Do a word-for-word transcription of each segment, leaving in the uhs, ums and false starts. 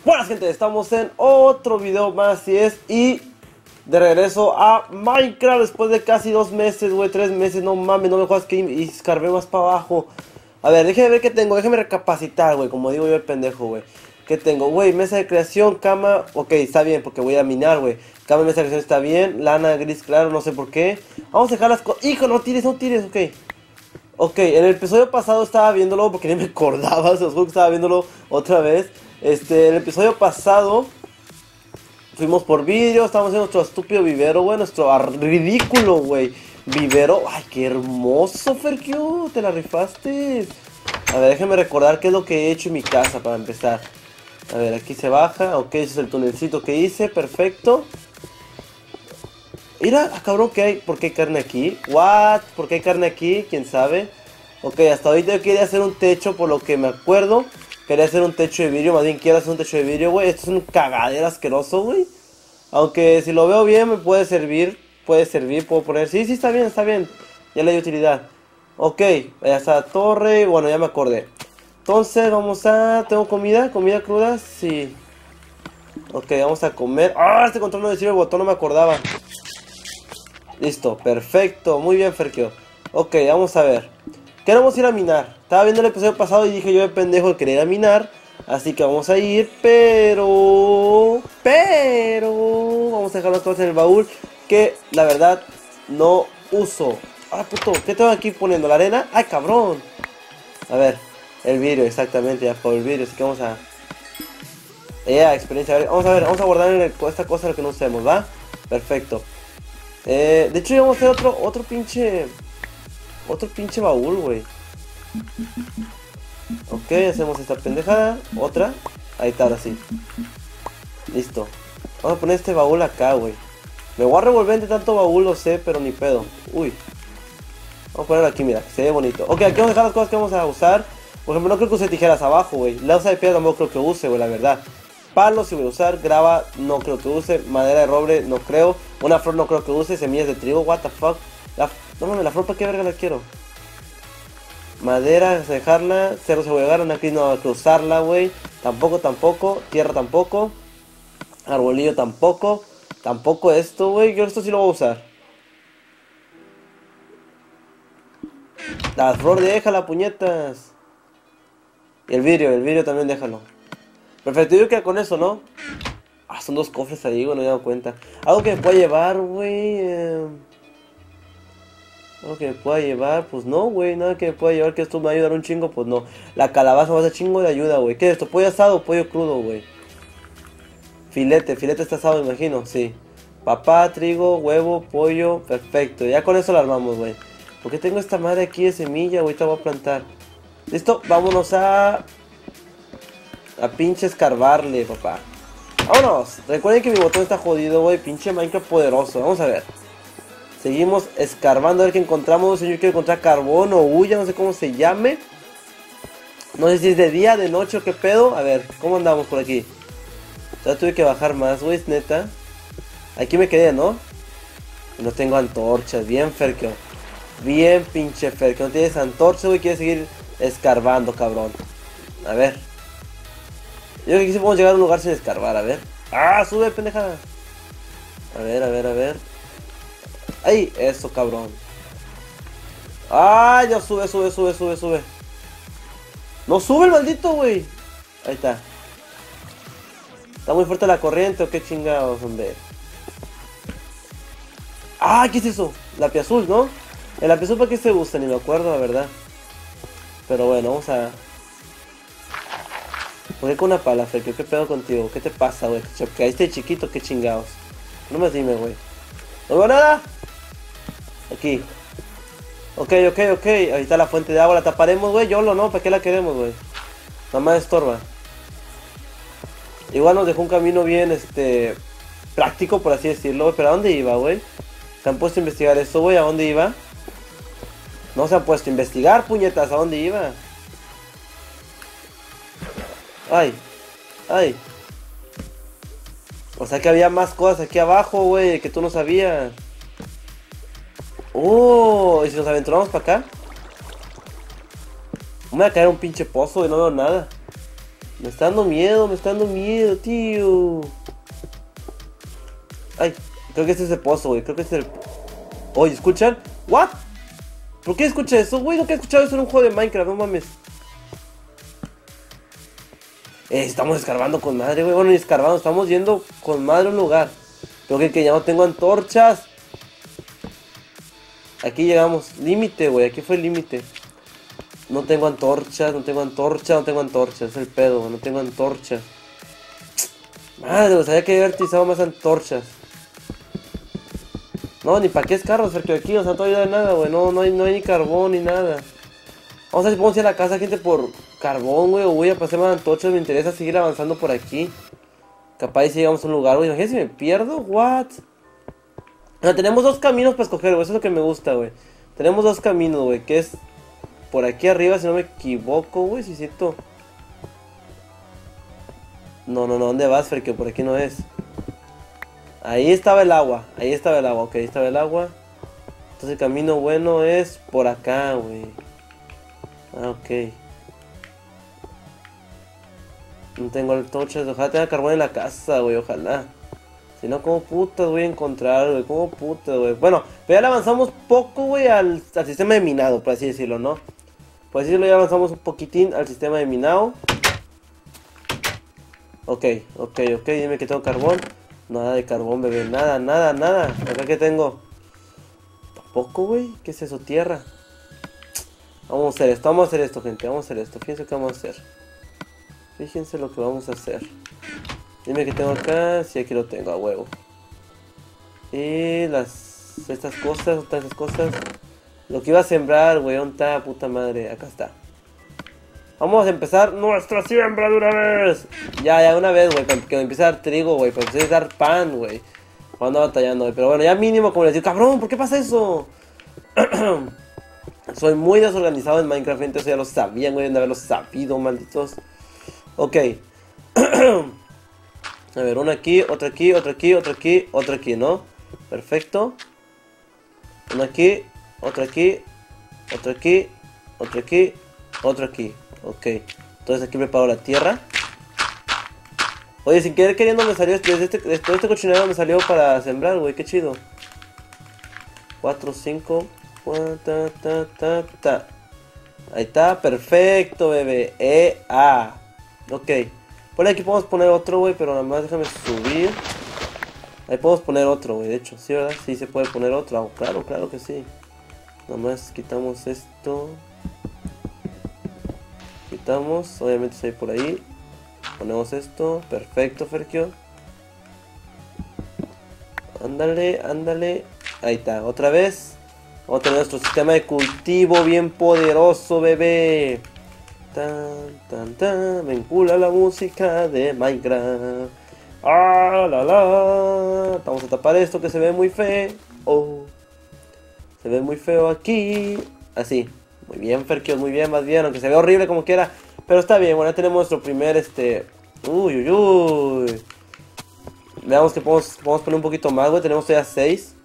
Buenas gente, estamos en otro video más y es y de regreso a Minecraft después de casi dos meses, güey, tres meses, no mames, no me jodas que y escarbé más para abajo. A ver, déjeme ver qué tengo, déjeme recapacitar, güey, como digo yo el pendejo, güey. ¿Qué tengo? Güey, mesa de creación, cama, ok, está bien porque voy a minar, güey. Cama, mesa de creación está bien, lana gris claro, no sé por qué. Vamos a dejar las cosas, hijo, no tires, no tires, ok. Ok, en el episodio pasado estaba viéndolo porque ni me acordaba, se los juro que estaba viéndolo otra vez. Este, en el episodio pasado fuimos por vídeo, estábamos haciendo nuestro estúpido vivero, güey, nuestro ridículo, güey, vivero. Ay, qué hermoso, Ferkio, te la rifaste. A ver, déjenme recordar qué es lo que he hecho en mi casa para empezar. A ver, aquí se baja, ok, ese es el tunelcito que hice, perfecto. Mira, ah, cabrón, ¿qué hay? ¿Por qué hay carne aquí? What? ¿Por qué hay carne aquí? ¿Quién sabe? Ok, hasta ahorita yo quería hacer un techo, por lo que me acuerdo. Quería hacer un techo de vidrio, más bien quiero hacer un techo de vidrio, güey. Esto es un cagadero asqueroso, güey. Aunque si lo veo bien me puede servir. Puede servir, puedo poner... Sí, sí, está bien, está bien. Ya le di utilidad. Ok, ya está la torre. Bueno, ya me acordé. Entonces vamos a... ¿Tengo comida? ¿Comida cruda? Sí. Ok, vamos a comer. ¡Ah! Este control no decía el botón, no me acordaba. Listo, perfecto. Muy bien, Ferkio. Ok, vamos a ver. Queremos ir a minar. Estaba viendo el episodio pasado y dije yo de pendejo de querer ir a minar. Así que vamos a ir, pero... Pero... Vamos a dejar las cosas en el baúl que la verdad no uso. Ah, puto, ¿qué tengo aquí poniendo? ¿La arena? ¡Ay, cabrón! A ver, el vidrio, exactamente, ya por el vidrio. Así que vamos a... Ya, experiencia. A ver, vamos a ver, vamos a guardar en el... esta cosa lo que no usemos, ¿va? Perfecto. Eh, de hecho, vamos a hacer otro, otro pinche... Otro pinche baúl, güey. Ok, hacemos esta pendejada. Otra. Ahí está, ahora sí. Listo. Vamos a poner este baúl acá, güey. Me voy a revolver entre tanto baúl, lo sé, pero ni pedo. Uy. Vamos a ponerlo aquí, mira, que se ve bonito. Ok, aquí vamos a dejar las cosas que vamos a usar. Por ejemplo, no creo que use tijeras abajo, güey. La usa de piedra tampoco creo que use, güey, la verdad. Palos sí voy a usar. Grava no creo que use. Madera de roble no creo. Una flor no creo que use. Semillas de trigo, what the fuck. La... No mames, la flor para qué verga la quiero. Madera, dejarla. Cerro se voy a agarrar. Una crisis no va a cruzarla, güey. Tampoco, tampoco. Tierra tampoco. Arbolillo tampoco. Tampoco esto, güey. Yo esto sí lo voy a usar. La flor déjala, puñetas. Y el vidrio, el vidrio también déjalo. Perfecto, yo creo que con eso, ¿no? Ah, son dos cofres ahí, güey, no me he dado cuenta. Algo que me pueda llevar, güey. Eh... Algo que me pueda llevar, pues no, güey. Nada que me pueda llevar que esto me va a ayudar un chingo, pues no. La calabaza va a ser chingo de ayuda, güey. ¿Qué es esto? ¿Pollo asado o pollo crudo, güey? Filete, filete está asado, me imagino, sí. Papá, trigo, huevo, pollo, perfecto. Ya con eso lo armamos, güey. ¿Por qué tengo esta madre aquí de semilla? Ahorita voy a plantar. Listo, vámonos a... A pinche escarbarle, papá. ¡Vámonos! Recuerden que mi botón está jodido, güey. Pinche Minecraft poderoso. Vamos a ver. Seguimos escarbando a ver qué encontramos. Yo quiero encontrar carbón o hulla, no sé cómo se llame. No sé si es de día, de noche o qué pedo. A ver, ¿cómo andamos por aquí? Ya tuve que bajar más, güey, es neta. Aquí me quedé, ¿no? No tengo antorchas. Bien, Ferkio. Bien, pinche Ferkio. No tienes antorchas, güey. Quieres seguir escarbando, cabrón. A ver. Yo creo que aquí sí podemos llegar a un lugar sin escarbar, a ver. ¡Ah! Sube, pendejada. A ver, a ver, a ver. ¡Ay! Eso, cabrón. ¡Ah! Ya sube, sube, sube, sube, sube. No sube el maldito, güey. Ahí está. ¿Está muy fuerte la corriente o qué chingados, hombre? ¡Ah! ¿Qué es eso? Lápiz azul, ¿no? El lápiz azul para qué se usa, ni me acuerdo, la verdad. Pero bueno, vamos a... ¿Por qué con una pala, Ferkio? ¿Qué pedo contigo? ¿Qué te pasa, güey? Que ahí esté chiquito, qué chingados. No me dime, güey. ¡No veo nada! Aquí. Ok, ok, ok. Ahí está la fuente de agua. La taparemos, güey. Yolo, ¿no? ¿Para qué la queremos, güey? Nada más estorba. Igual nos dejó un camino bien, este... práctico, por así decirlo. ¿Pero a dónde iba, güey? ¿Se han puesto a investigar esto, güey? ¿A dónde iba? No se han puesto a investigar, puñetas. ¿A dónde iba? Ay, ay. O sea que había más cosas aquí abajo, güey, que tú no sabías. Oh, ¿y si nos aventuramos para acá? Me voy a caer a un pinche pozo y no veo nada. Me está dando miedo, me está dando miedo, tío. Ay, creo que este es el pozo, güey. Creo que este es el... Oye, ¿escuchan? ¿What? ¿Por qué escucha eso, güey? Nunca he escuchado eso en un juego de Minecraft, no mames. Eh, estamos escarbando con madre, güey. Bueno, ni escarbando, estamos yendo con madre a un lugar. Creo que, que ya no tengo antorchas. Aquí llegamos. Límite, güey. Aquí fue el límite. No tengo antorchas, no tengo antorchas, no tengo antorchas. Es el pedo, güey. No tengo antorchas. Madre, güey. Sabía que había utilizado más antorchas. No, ni para qué es carros, porque aquí, o sea, no te ayuda de nada, güey. No, no hay, no hay ni carbón ni nada. Vamos a ver si podemos ir a la casa, gente, por carbón, güey. O voy a pasar más antorchas. Me interesa seguir avanzando por aquí. Capaz si llegamos a un lugar, güey. Imagínate si me pierdo, what? O sea, tenemos dos caminos para escoger, güey. Eso es lo que me gusta, güey. Tenemos dos caminos, güey. Que es por aquí arriba, si no me equivoco, güey. Si siento. No, no, no. ¿Dónde vas, Fer? Que por aquí no es. Ahí estaba el agua. Ahí estaba el agua. Ok, ahí estaba el agua. Entonces el camino bueno es por acá, güey. Ah, ok. No tengo antorchas. Ojalá tenga carbón en la casa, güey. Ojalá. Si no, ¿cómo putas voy a encontrar, güey? ¿Cómo putas, güey? Bueno, pero ya le avanzamos poco, güey, al, al sistema de minado, por así decirlo, ¿no? Por así decirlo, ya avanzamos un poquitín al sistema de minado. Ok, ok, ok. Dime que tengo carbón. Nada de carbón, bebé. Nada, nada, nada. Acá que tengo. ¿Tampoco, güey? ¿Qué es eso? Tierra. Vamos a hacer esto, vamos a hacer esto, gente. Vamos a hacer esto. Fíjense qué vamos a hacer. Fíjense lo que vamos a hacer. Dime que tengo acá. Sí, aquí lo tengo, a huevo. Y las... Estas cosas, todas esas cosas. Lo que iba a sembrar, güey. ¿Dónde está? Puta madre. Acá está. Vamos a empezar nuestra siembra de una vez. Ya, ya, una vez, güey. Que me empiece a dar trigo, güey. Para empezar a dar pan, güey. Cuando batallando, güey. Pero bueno, ya mínimo, como les digo. Cabrón, ¿por qué pasa eso? Soy muy desorganizado en Minecraft, gente. Eso ya lo sabían, güey. De haberlo sabido, malditos. Ok. A ver, uno aquí, otro aquí, otro aquí, otro aquí, otro aquí, ¿no? Perfecto. Uno aquí, otro aquí, otro aquí, otro aquí, otro aquí. Ok. Entonces aquí preparo la tierra. Oye, sin querer queriendo me salió, desde este, desde todo este cochinero me salió para sembrar, güey, qué chido. cuatro, cinco, ta, ta, ta, ta. Ahí está, perfecto, bebé. E, A. Ok. Por aquí podemos poner otro, güey, pero nada más déjame subir. Ahí podemos poner otro, güey, de hecho, ¿sí, verdad? Sí, se puede poner otro. Oh, claro, claro que sí. Nada más quitamos esto. Quitamos, obviamente está ahí por ahí. Ponemos esto, perfecto, Fergio. Ándale, ándale. Ahí está, otra vez. Vamos a tener nuestro sistema de cultivo bien poderoso, bebé. Tan, tan, tan. Me encula la música de Minecraft. Ah, la, la. Vamos a tapar esto que se ve muy feo. Oh. Se ve muy feo aquí. Así. Muy bien, Fergio, muy bien, más bien. Aunque se ve horrible como quiera. Pero está bien, bueno, ya tenemos nuestro primer, este... Uy, uy, uy. Veamos que podemos, podemos poner un poquito más, güey. Tenemos todavía seis.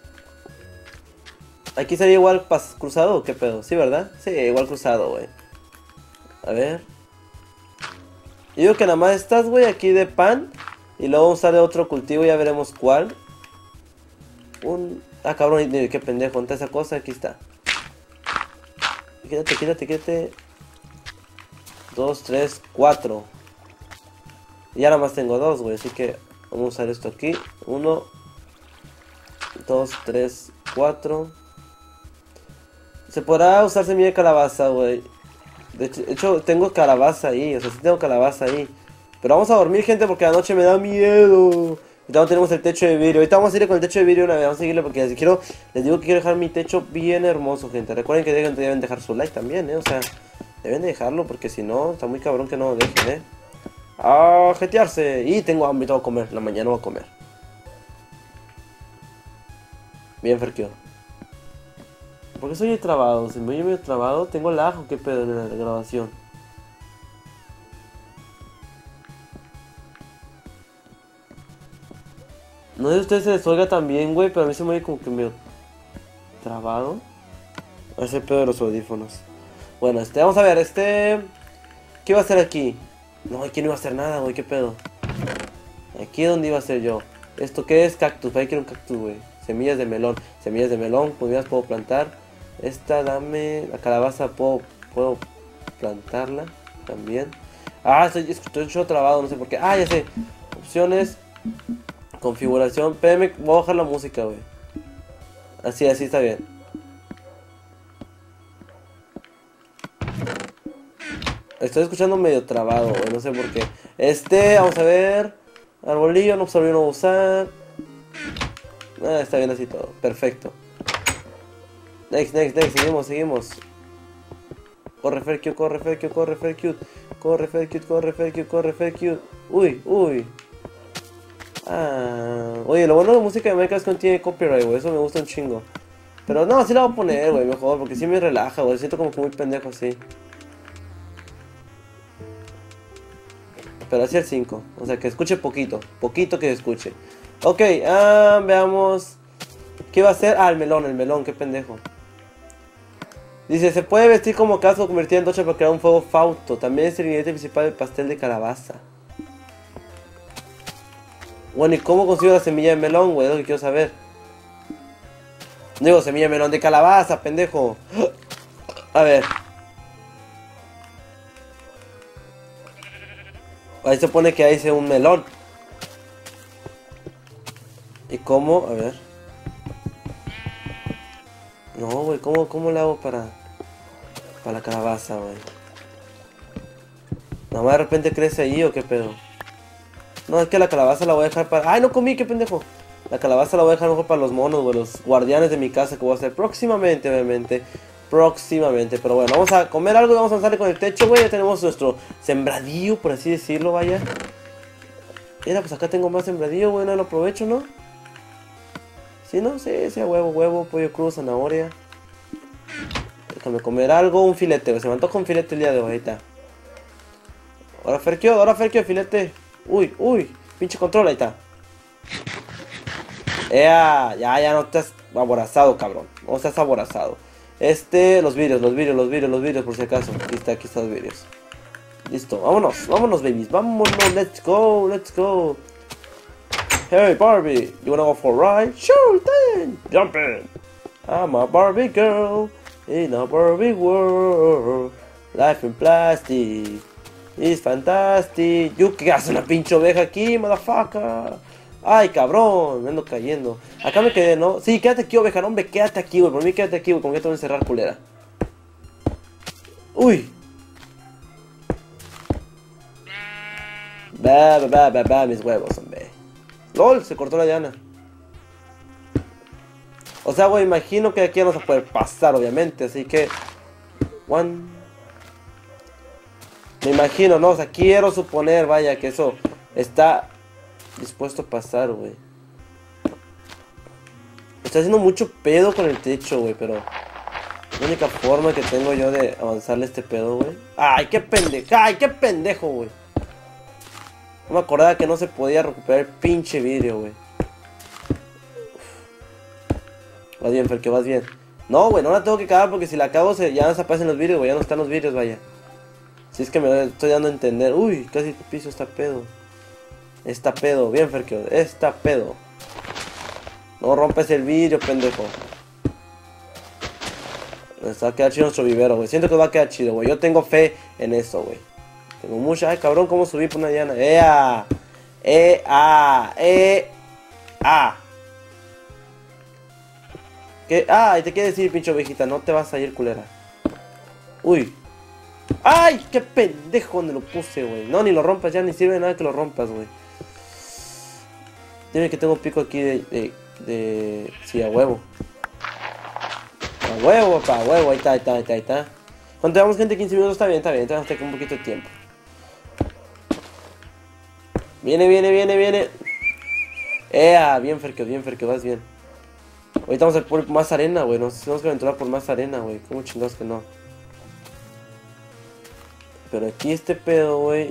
Aquí sería igual pas cruzado o qué pedo. Sí, ¿verdad? Sí, igual cruzado, güey. A ver. Yo digo que nada más estas, güey, aquí de pan. Y luego vamos a usar de otro cultivo, ya veremos cuál. Un... Ah, cabrón, qué pendejo. ¿Dónde está esa cosa? Aquí está. Quédate, quédate, quédate. Dos, tres, cuatro. Y ya nada más tengo dos, güey. Así que vamos a usar esto aquí. Uno, dos, tres, cuatro. Se podrá usar semilla de calabaza, güey. De hecho, de hecho, tengo calabaza ahí. O sea, sí tengo calabaza ahí. Pero vamos a dormir, gente, porque la noche me da miedo. Ahorita no tenemos el techo de vidrio. Ahorita vamos a ir con el techo de vidrio una vez. Vamos a seguirle porque les, quiero, les digo que quiero dejar mi techo bien hermoso, gente. Recuerden que deben, deben dejar su like también, ¿eh? O sea, deben de dejarlo porque si no, está muy cabrón que no lo dejen, ¿eh? ¡A jetearse! Y tengo hambre y tengo que comer. La mañana voy a comer. Bien, Ferkio. ¿Por qué soy trabado? Si me voy medio trabado, tengo lag o qué pedo en la grabación. No sé si a ustedes se les oiga también, güey, pero a mí se me oye como que medio trabado. Ese pedo de los audífonos. Bueno, este, vamos a ver, este... ¿Qué va a hacer aquí? No, aquí no iba a hacer nada, güey, qué pedo. Aquí es donde iba a ser yo. ¿Esto qué es? Cactus, ahí quiero un cactus, güey. Semillas de melón, semillas de melón, pues ya las puedo plantar. Esta, dame, la calabaza puedo, puedo plantarla también. Ah, estoy, estoy hecho trabado, no sé por qué. Ah, ya sé. Opciones, configuración, espérame, voy a bajar la música, güey. Así, así está bien. Estoy escuchando medio trabado, güey, no sé por qué. Este, vamos a ver. Arbolillo, no absorbió, no usar. Ah, está bien así todo, perfecto. Next, next, next, seguimos, seguimos. Corre Fercute, corre Fercute, corre Fercute. Corre Fercute, corre Fercute, corre Fercute. Uy, uy. Ah, oye, lo bueno de la música de Minecraft es que no tiene copyright, güey, eso me gusta un chingo. Pero no, sí la voy a poner, güey, mejor, porque sí me relaja, güey, siento como que muy pendejo así. Pero así el cinco, o sea, que escuche poquito, poquito que escuche. Ok, ah, veamos. ¿Qué va a hacer? Ah, el melón, el melón, qué pendejo. Dice, se puede vestir como casco convertido en tocha para crear un fuego fausto. También es el ingrediente principal del pastel de calabaza. Bueno, ¿y cómo consigo la semilla de melón, güey? Es lo que quiero saber. Digo, semilla de melón de calabaza, pendejo. A ver. Ahí se pone que ahí hice un melón. ¿Y cómo? A ver. No, güey, ¿cómo, cómo le hago para... Para la calabaza, güey? ¿Nada más de repente crece ahí o qué pedo? No, es que la calabaza la voy a dejar para... ¡Ay, no comí! ¡Qué pendejo! La calabaza la voy a dejar mejor para los monos, güey. Los guardianes de mi casa que voy a hacer próximamente, obviamente. Próximamente. Pero bueno, vamos a comer algo y vamos a avanzarle con el techo, güey. Ya tenemos nuestro sembradío, por así decirlo, vaya. Mira, pues acá tengo más sembradío, güey. No lo aprovecho, ¿no? ¿Sí, no? Sí, sí, huevo, huevo, pollo crudo, zanahoria. Déjame comer algo, un filete, güey. Se me antoja un filete el día de hoy, ahí está. Ahora Ferquio, ahora Ferquio, filete. Uy, uy, pinche control, ahí está. Ea, ya, ya no estás aborazado, cabrón. No estás aborazado. Este, los vídeos, los vídeos, los vídeos, los vídeos, por si acaso. Aquí está, aquí están los vídeos. Listo, vámonos, vámonos, babies. Vámonos, let's go, let's go. Hey, Barbie, you wanna go for a ride? Sure then, jump in. I'm a Barbie girl in a Barbie world. Life in plastic is fantastic. You, ¿qué hace una pinche oveja aquí, motherfucker? Ay, cabrón, me ando cayendo. Acá me quedé, ¿no? Sí, quédate aquí, oveja, no, hombre, quédate aquí, güey. Por mí quédate aquí, güey, como que te voy a encerrar, culera. Uy. Va, va, va, va, va, mis huevos, hombre. LOL, se cortó la llana. O sea, güey, imagino que aquí no se puede pasar, obviamente, así que... One... Me imagino, ¿no? O sea, quiero suponer, vaya, que eso está dispuesto a pasar, güey. Estoy haciendo mucho pedo con el techo, güey, pero... La única forma que tengo yo de avanzarle este pedo, güey. ¡Ay, qué pendejo! ¡Ay, qué pendejo, güey! No me acordaba que no se podía recuperar el pinche vidrio, güey. Vas bien, Fer, que vas bien. No, güey, no la tengo que cagar porque si la cago se, ya desaparecen los vidrios, güey. Ya no están los vidrios, vaya. Si es que me estoy dando a entender. Uy, casi el piso está pedo. Está pedo, bien, Fer, que está pedo. No rompes el vidrio, pendejo. Se va a quedar chido nuestro vivero, güey. Siento que va a quedar chido, güey. Yo tengo fe en eso, güey. Tengo mucha... Ay, cabrón, ¿cómo subí por una llana? ¡Ea! ¡Ea! ¡Ea! ¿Qué? Ah, y te quiere decir, pinche ovejita, no te vas a ir, culera. Uy. ¡Ay! ¡Qué pendejo donde lo puse, güey! No, ni lo rompas ya, ni sirve de nada que lo rompas, güey. Dime que tengo pico aquí de... de, de... Sí, a huevo. A huevo, pa, a huevo, ahí está, ahí está, ahí está, ahí está. Cuando llevamos gente quince minutos, está bien, está bien, tenemos que un poquito de tiempo. Viene, viene, viene, viene. ¡Ea! Bien, Ferque, bien, Ferque, vas bien. Ahorita vamos a por más arena, güey. Nos tenemos que aventurar por más arena, güey. ¿Cómo chingados que no? Pero aquí este pedo, güey.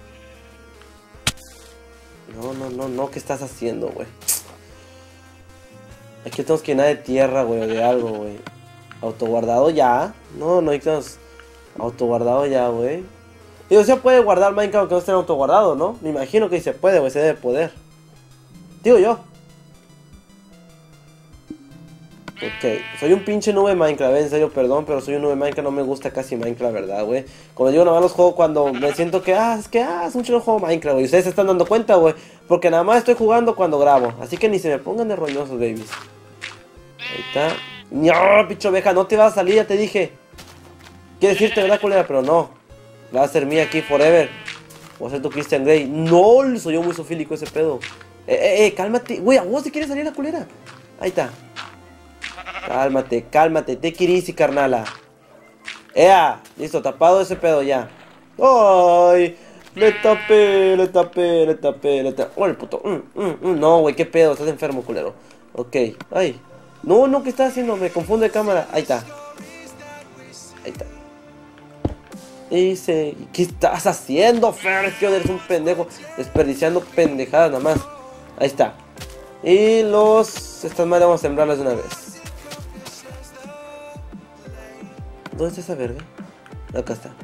No, no, no, no. ¿Qué estás haciendo, güey? Aquí tenemos que llenar de tierra, güey. O de algo, güey. Autoguardado ya. No, no necesitamos. Autoguardado ya, güey. Y o sea, puede guardar Minecraft aunque no esté autoguardado, ¿no? Me imagino que se puede, güey, se debe poder. Digo yo. Ok, soy un pinche nube Minecraft, en serio, perdón, pero soy un nube Minecraft, no me gusta casi Minecraft, ¿verdad, güey? Como digo, nada más los juego cuando me siento que, ah, es que, ah, es un chido juego Minecraft, güey. Ustedes se están dando cuenta, güey, porque nada más estoy jugando cuando grabo. Así que ni se me pongan de roñosos, babies. Ahí está. No, pinche oveja, no te vas a salir, ya te dije. Quiero decirte, ¿verdad, culera? Pero no. Va a ser mía aquí forever. Voy a ser tu Christian Grey. No, soy yo muy sofílico ese pedo. Eh, eh, eh, cálmate. Güey, ¿a vos te quieres salir la culera? Ahí está. Cálmate, cálmate, te quirisi, carnala. Ea, listo, tapado ese pedo ya. Ay, le tapé, le tapé, le tapé, le tapé. Oh, el puto. Mm, mm, mm. No, güey, qué pedo, estás enfermo, culero. Ok, ay. No, no, ¿qué estás haciendo? Me confunde de cámara. Ahí está. Ahí está. Dice, ¿qué estás haciendo, Ferkio? Eres un pendejo. Desperdiciando pendejadas nada más. Ahí está. Y los... Estas madres vamos a sembrarlas de una vez. ¿Dónde está esa verga? Acá está.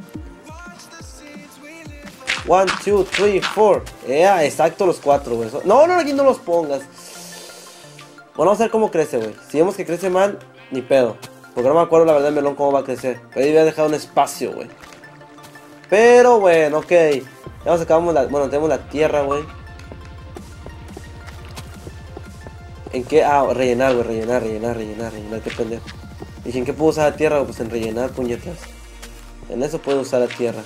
One, two, three, four. Yeah, exacto los cuatro, güey. No, no, aquí no los pongas. Bueno, vamos a ver cómo crece, güey. Si vemos que crece mal, ni pedo. Porque no me acuerdo la verdad el melón cómo va a crecer. Pero ahí voy a dejar un espacio, güey. Pero bueno, ok. Ya nos acabamos la... Bueno, tenemos la tierra, güey. ¿En qué? Ah, rellenar, güey. Rellenar, rellenar, rellenar, rellenar. Qué pendejo. Dije, ¿en qué puedo usar la tierra? Pues en rellenar, puñetas. En eso puedo usar la tierra.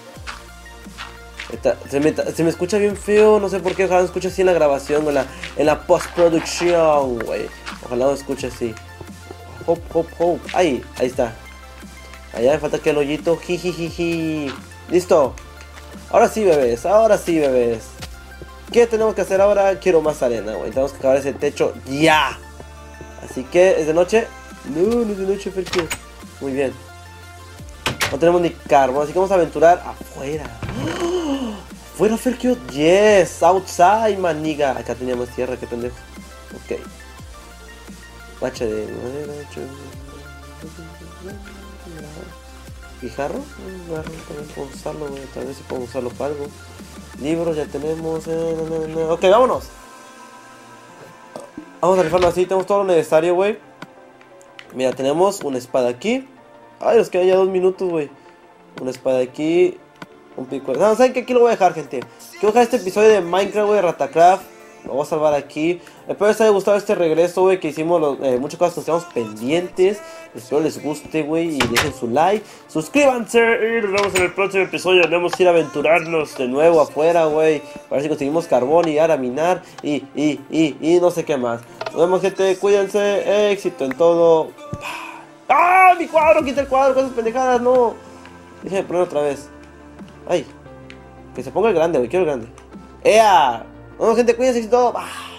Esta, se, me, se me escucha bien feo. No sé por qué. Ojalá me escuche así en la grabación. En la, en la postproducción, güey. Ojalá me escuche así. Hop, hop, hop. Ahí, ahí está. Allá me falta que el hoyito. Jijijiji. Listo. Ahora sí, bebés. Ahora sí, bebés. ¿Qué tenemos que hacer ahora? Quiero más arena, güey. Tenemos que acabar ese techo ya. Así que, ¿es de noche? No, no es de noche, Ferkio. Muy bien. No tenemos ni carbón, así que vamos a aventurar afuera. ¡Oh! ¿Fuera, Ferkio? Yes, outside, maniga. Acá teníamos tierra, qué pendejo. Ok. Bacha de madera. ¿Guijarro? Guijarro, también puedo usarlo, güey. Tal vez si puedo usarlo para algo. Libros ya tenemos. Eh, no, no, no. Ok, vámonos. Vamos a rifarlo así, tenemos todo lo necesario, güey. Mira, tenemos una espada aquí. Ay, nos quedan ya dos minutos, güey. Una espada aquí. Un pico. No, ¿saben qué? Aquí lo voy a dejar, gente. Quiero dejar este episodio de Minecraft, güey, Ratacraft. Lo voy a salvar aquí. Espero les haya gustado este regreso, güey. Que hicimos los, eh, muchas cosas que nos quedamos pendientes. Espero les guste, güey. Y dejen su like. Suscríbanse. Y nos vemos en el próximo episodio. Tenemos que ir a aventurarnos de nuevo afuera, güey. Para ver si conseguimos carbón y ir a minar. Y, y, y, y no sé qué más. Nos vemos, gente. Cuídense. Éxito en todo. ¡Ah! Mi cuadro. Quita el cuadro. Cosas pendejadas. No. Déjenme poner otra vez. Ay. Que se ponga el grande, güey. Quiero el grande. ¡Ea! Bueno, gente, cuídense y todo. ¡Ah!